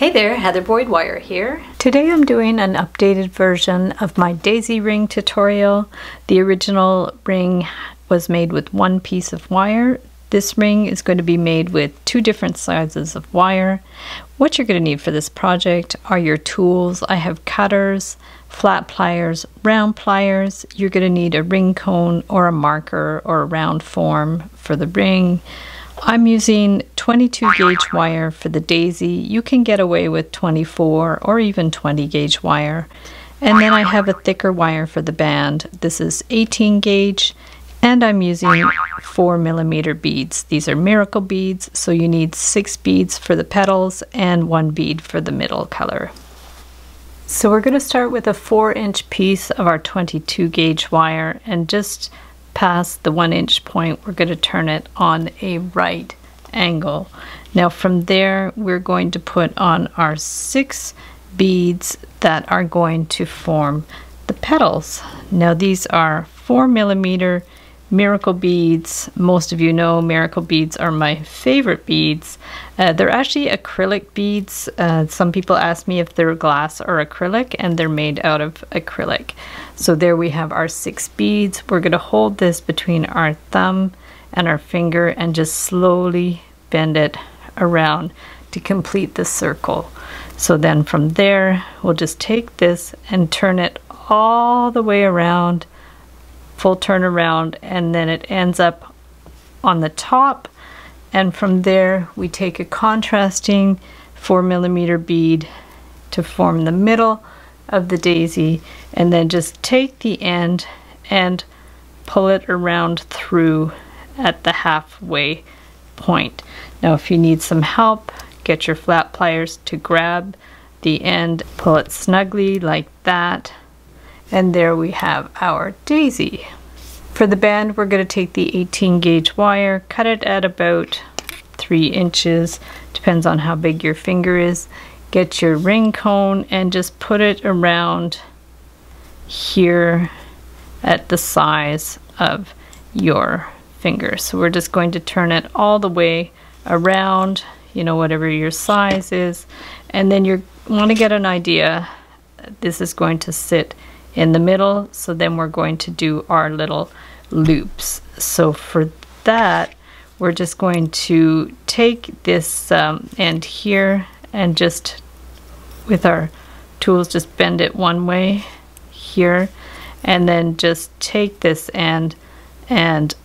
Hey there, Heather Boyd Wire here. Today I'm doing an updated version of my daisy ring tutorial. The original ring was made with one piece of wire. This ring is going to be made with two different sizes of wire. What you're going to need for this project are your tools. I have cutters, flat pliers, round pliers. You're going to need a ring cone or a marker or a round form for the ring. I'm using 22 gauge wire for the daisy. You can get away with 24 or even 20 gauge wire. And then I have a thicker wire for the band. This is 18 gauge and I'm using 4mm beads. These are miracle beads, so you need 6 beads for the petals and 1 bead for the middle color. So we're going to start with a 4-inch piece of our 22 gauge wire, and just past the 1-inch point we're going to turn it on a right angle. Now from there we're going to put on our 6 beads that are going to form the petals. Now these are 4mm miracle beads. Most of you know miracle beads are my favorite beads. They're actually acrylic beads. Some people ask me if they're glass or acrylic, and they're made out of acrylic. So there we have our 6 beads. We're going to hold this between our thumb and our finger and just slowly bend it around to complete the circle. So then from there we'll just take this and turn it all the way around, full turn around, and then it ends up on the top, and from there we take a contrasting 4mm bead to form the middle of the daisy, and then just take the end and pull it around through at the halfway point. Now if you need some help, get your flat pliers to grab the end, pull it snugly like that, and there we have our daisy. For the band we're going to take the 18 gauge wire, cut it at about 3 inches, depends on how big your finger is. Get your ring cone and just put it around here at the size of your finger. So we're just going to turn it all the way around, you know, whatever your size is, and then you want to get an idea. This is going to sit in the middle, so then we're going to do our little loops. So for that we're just going to take this end here and just with our tools just bend it one way here, and then just take this end and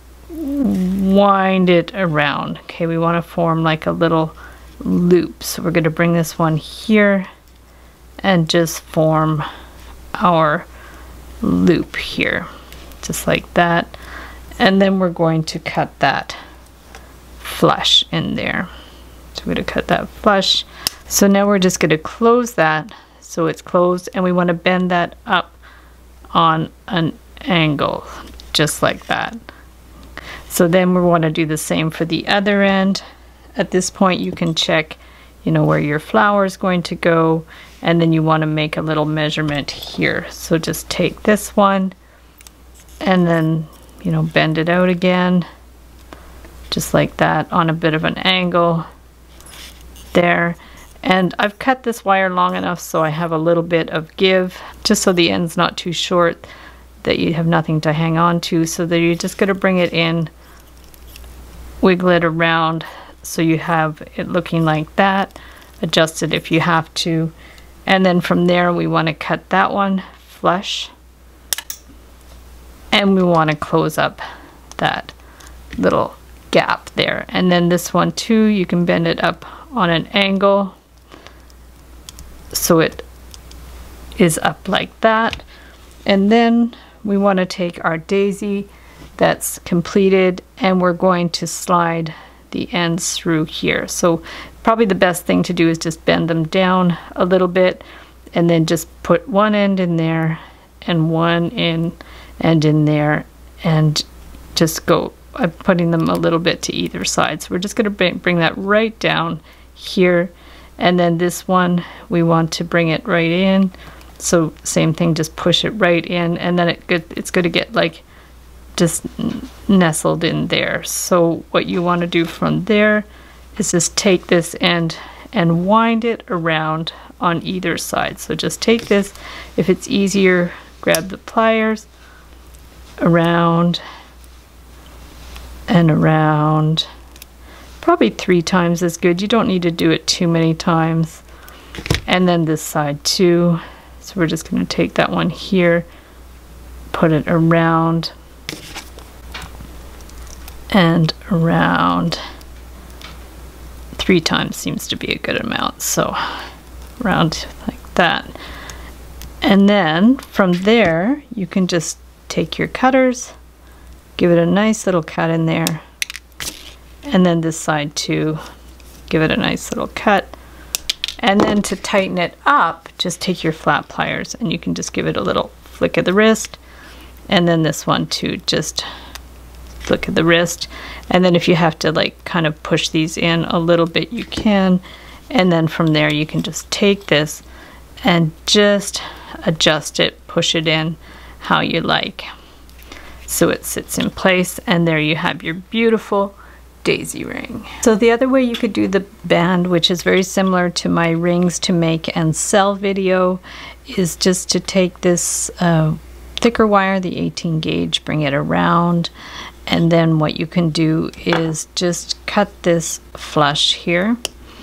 wind it around. Okay, we want to form like a little loop, so we're going to bring this one here and just form our loop here, just like that, and then we're going to cut that flush in there. So we're going to cut that flush. So now we're just going to close that so it's closed, and we want to bend that up on an angle just like that. So then we want to do the same for the other end. At this point you can check, you know, where your flower is going to go, and then you want to make a little measurement here. So just take this one and then, you know, bend it out again just like that on a bit of an angle there. And I've cut this wire long enough so I have a little bit of give, just so the end's not too short that you have nothing to hang on to. So that you're just going to bring it in, wiggle it around so you have it looking like that, adjust it if you have to, and then from there we want to cut that one flush, and we want to close up that little gap there. And then this one too, you can bend it up on an angle so it is up like that. And then we want to take our daisy that's completed, and we're going to slide the ends through here. So probably the best thing to do is just bend them down a little bit, and then just put one end in there and one end in there, and just go. I'm putting them a little bit to either side. So we're just going to bring that right down here, and then this one we want to bring it right in. So same thing, just push it right in, and then it's going to get like just nestled in there. So what you want to do from there is just take this end and wind it around on either side. So just take this, if it's easier, grab the pliers, around and around. Probably 3 times is good. You don't need to do it too many times. And then this side too. So we're just going to take that one here, put it around and around. 3 times seems to be a good amount. So around like that. And then from there, you can just take your cutters, give it a nice little cut in there. And then this side too, give it a nice little cut. And then to tighten it up, just take your flat pliers and you can just give it a little flick of the wrist. And then this one too, just flick of the wrist. And then if you have to like kind of push these in a little bit, you can. And then from there you can just take this and just adjust it, push it in how you like, so it sits in place. And there you have your beautiful daisy ring. So the other way you could do the band, which is very similar to my rings to make and sell video, is just to take this thicker wire, the 18 gauge, bring it around, and then what you can do is just cut this flush here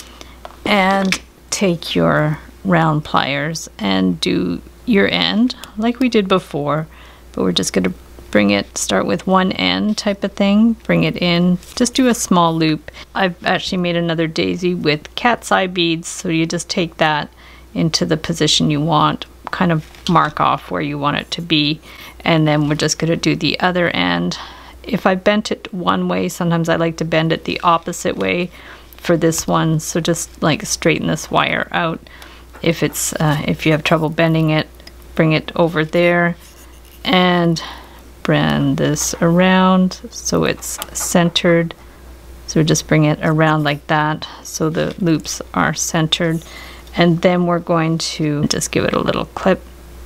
and take your round pliers and do your end like we did before, but we're just going to bring it, start with one end type of thing, bring it in, just do a small loop. I've actually made another daisy with cat's eye beads, so you just take that into the position you want, kind of mark off where you want it to be, and then we're just going to do the other end. If I bent it one way, sometimes I like to bend it the opposite way for this one, so just like straighten this wire out. If it's if you have trouble bending it, bring it over there and bend this around so it's centered. So just bring it around like that so the loops are centered, and then we're going to just give it a little clip.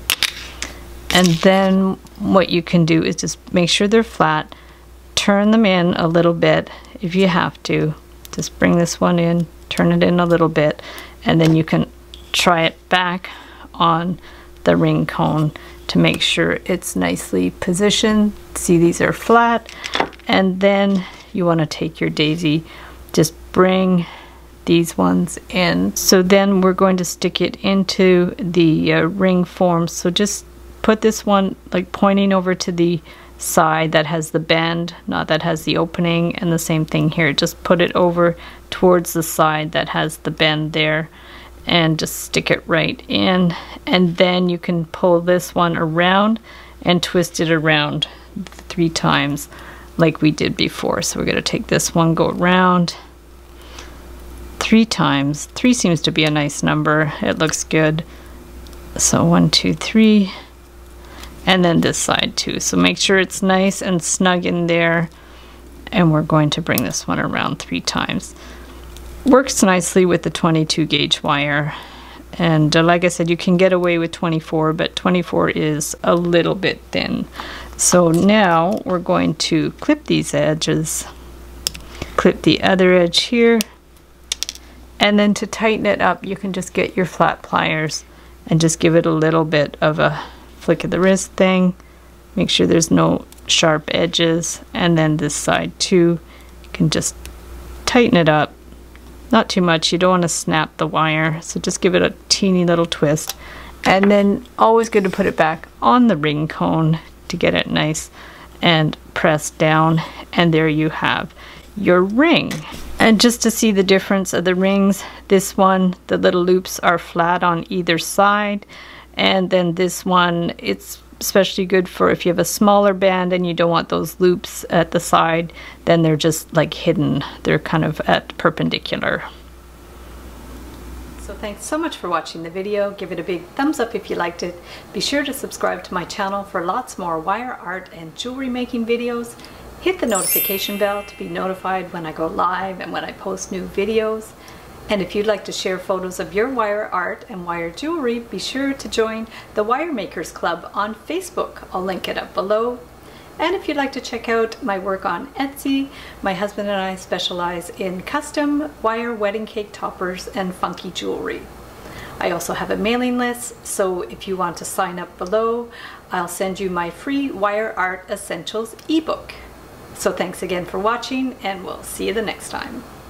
And then what you can do is just make sure they're flat, turn them in a little bit if you have to. Just bring this one in, turn it in a little bit, and then you can try it back on the ring cone to make sure it's nicely positioned. See, these are flat. And then you want to take your daisy, just bring these ones in. So then we're going to stick it into the ring form. So just put this one like pointing over to the side that has the bend, not that has the opening, and the same thing here. Just put it over towards the side that has the bend there, and just stick it right in. And then you can pull this one around and twist it around 3 times like we did before. So we're going to take this one, go around 3 times. 3 seems to be a nice number. It looks good. So 1, 2, 3. And then this side too. So make sure it's nice and snug in there. And we're going to bring this one around 3 times. Works nicely with the 22 gauge wire, and like I said, you can get away with 24, but 24 is a little bit thin. So now we're going to clip these edges, clip the other edge here, and then to tighten it up you can just get your flat pliers and just give it a little bit of a flick of the wrist thing. Make sure there's no sharp edges, and then this side too, you can just tighten it up. Not too much, you don't want to snap the wire, so just give it a teeny little twist. And then always good to put it back on the ring cone to get it nice and pressed down, and there you have your ring. And just to see the difference of the rings, this one, the little loops are flat on either side, and then this one, it's especially good for if you have a smaller band and you don't want those loops at the side, then they're just like hidden. They're kind of at perpendicular. So thanks so much for watching the video. Give it a big thumbs up if you liked it. Be sure to subscribe to my channel for lots more wire art and jewelry making videos. Hit the notification bell to be notified when I go live and when I post new videos. And if you'd like to share photos of your wire art and wire jewelry, be sure to join the Wire Makers Club on Facebook. I'll link it up below. And if you'd like to check out my work on Etsy, my husband and I specialize in custom wire wedding cake toppers and funky jewelry. I also have a mailing list, so if you want to sign up below, I'll send you my free Wire Art Essentials ebook. So thanks again for watching, and we'll see you the next time.